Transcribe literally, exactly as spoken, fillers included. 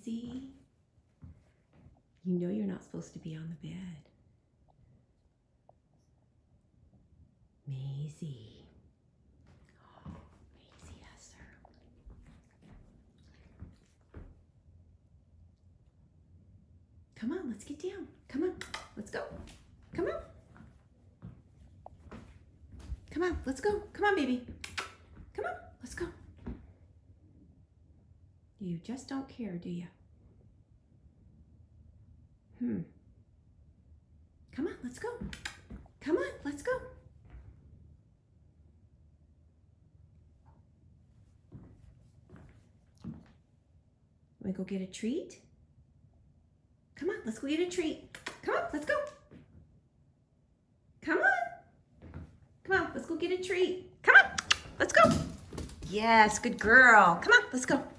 Maisie. You know you're not supposed to be on the bed. Maisie. Oh, Maisie Esser. Come on, let's get down. Come on, let's go. Come on. Come on, let's go. Come on, baby. Come on, let's go. You just don't care, do you? Hmm. Come on, let's go. Come on, let's go. Want to go get a treat? Come on, let's go get a treat. Come on, let's go. Come on. Come on, let's go get a treat. Come on, let's go. Yes, good girl. Come on, let's go.